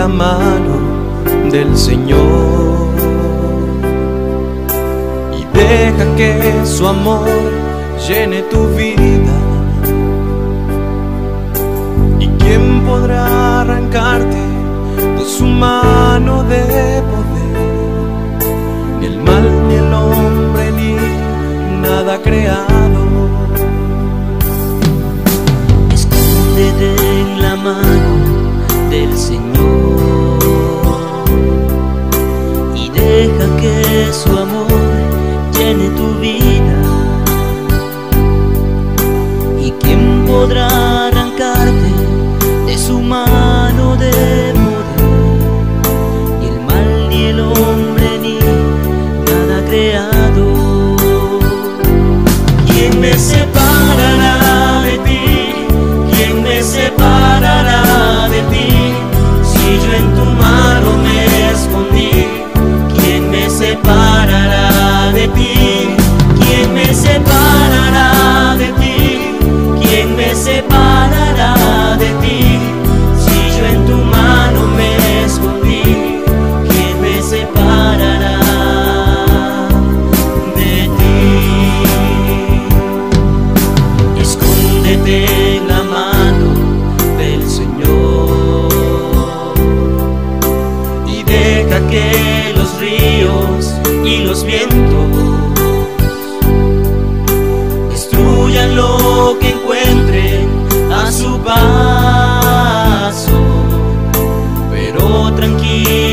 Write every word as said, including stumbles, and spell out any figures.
la mano del Señor y deja que su amor llene tu vida. ¿Y quién podrá arrancarte de su mano de poder? Ni el mal, ni el hombre, ni nada creado. Escóndete en la mano del Señor y deja que su amor llene tu vida. ¿Y quién podrá arrancarte de su mano de poder? Ni el mal, ni el hombre, ni nada creado. ¿Quién me separará de ti? ¿Quién me separará de ti? Si yo en tu mano me escondí. ¿Quién me separará de ti? ¿Quién me separará de ti? ¿Quién me separará de ti? Si yo en tu mano me escondí. ¿Quién me separará de ti? Escóndete en la mano del Señor y deja que los ríos y los vientos destruyan lo que encuentren a su paso, pero tranquilo.